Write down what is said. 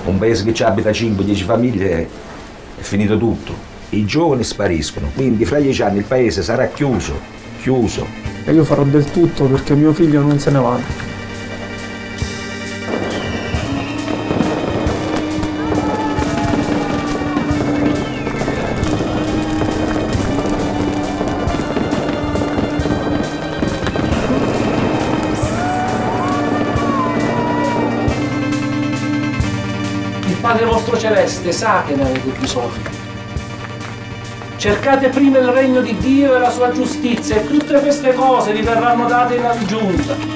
Un paese che ci abita 5-10 famiglie è finito tutto. I giovani spariscono, quindi fra 10 anni il paese sarà chiuso. E io farò del tutto perché mio figlio non se ne vada. Il Padre vostro celeste sa che ne avete bisogno. Cercate prima il regno di Dio e la sua giustizia e tutte queste cose vi verranno date in aggiunta.